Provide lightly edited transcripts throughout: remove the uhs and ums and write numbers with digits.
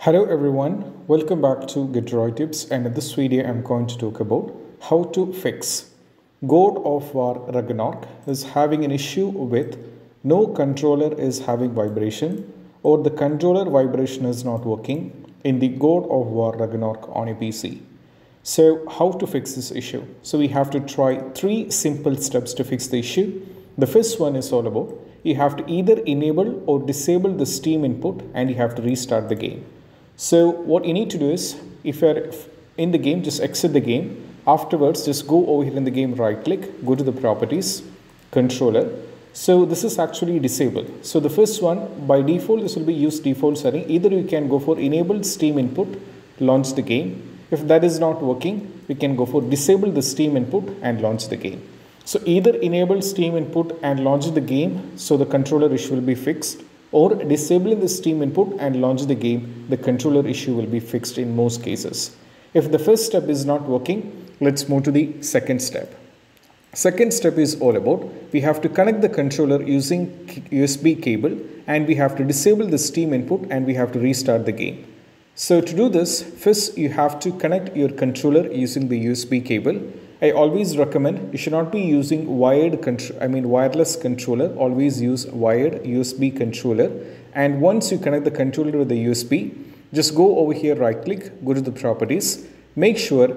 Hello everyone, welcome back to GitRoy Tips, and in this video I'm going to talk about how to fix God of War Ragnarok is having an issue with no controller is having vibration or the controller vibration is not working in the God of War Ragnarok on a PC. So how to fix this issue? So we have to try 3 simple steps to fix the issue. The first one is all about you have to either enable or disable the Steam input and you have to restart the game. So what you need to do is, if you're in the game, just exit the game. Afterwards, just go over here in the game, right click, go to the properties, controller. So this is actually disabled. So the first one, by default, this will be use default setting. Either you can go for enable Steam input, launch the game. If that is not working, we can go for disable the Steam input and launch the game. So either enable Steam input and launch the game, so the controller issue will be fixed, or disabling the Steam input and launch the game, the controller issue will be fixed in most cases. If the first step is not working, let's move to the second step. Second step is all about we have to connect the controller using USB cable and we have to disable the Steam input and we have to restart the game. So to do this, first you have to connect your controller using the USB cable. I always recommend you should not be using wireless controller. Always use wired USB controller. And once you connect the controller with the USB, just go over here, right click, go to the properties. Make sure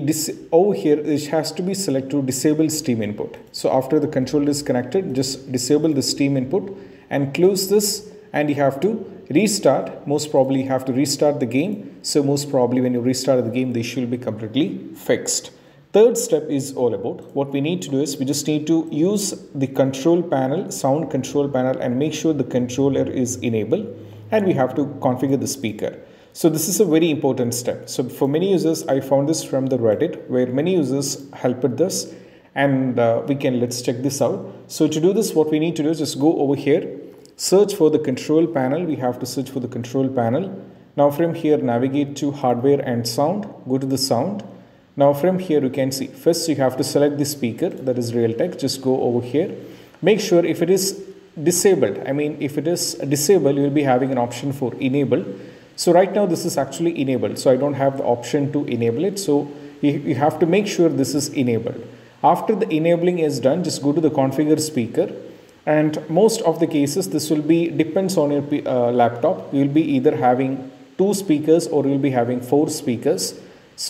over here it has to be selected to disable Steam input. So after the controller is connected, just disable the Steam input and close this, and you have to restart. Most probably you have to restart the game. So most probably when you restart the game, the issue will be completely fixed. Third step is all about what we need to do is we just need to use the control panel, sound control panel, and make sure the controller is enabled, and we have to configure the speaker. So this is a very important step. So for many users, I found this from the Reddit where many users helped with this, and let's check this out. So to do this, what we need to do is just go over here, search for the control panel. We have to search for the control panel. Now from here, navigate to hardware and sound, go to the sound. Now from here you can see, first you have to select the speaker, that is Realtek. Just go over here. Make sure if it is disabled, if it is disabled, you will be having an option for enable. So right now this is actually enabled. So I don't have the option to enable it. So you have to make sure this is enabled. After the enabling is done, just go to the configure speaker. And most of the cases, this will be, depends on your laptop. You will be either having 2 speakers or you will be having 4 speakers.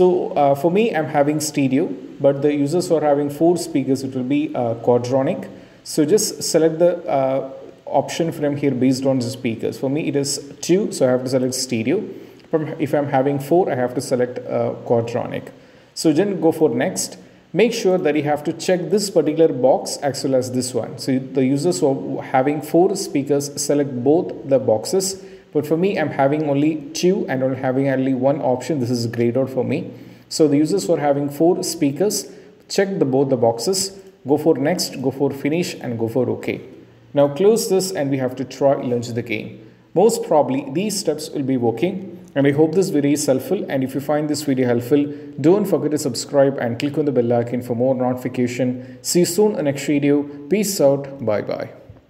So for me, I'm having stereo, but the users who are having 4 speakers, it will be quadranic. So just select the option from here based on the speakers. For me, it is 2, so I have to select stereo. If I'm having 4, I have to select quadranic. So then go for next. Make sure that you have to check this particular box as well as this one. So the users who are having 4 speakers, select both the boxes. But for me, I'm having only 2 and I'm having only 1 option. This is grayed out for me. So the users who are having 4 speakers, check both the boxes, go for next, go for finish, and go for OK. Now close this and we have to try launch the game. Most probably these steps will be working, and I hope this video is helpful. And if you find this video helpful, don't forget to subscribe and click on the bell icon for more notification. See you soon in the next video. Peace out. Bye bye.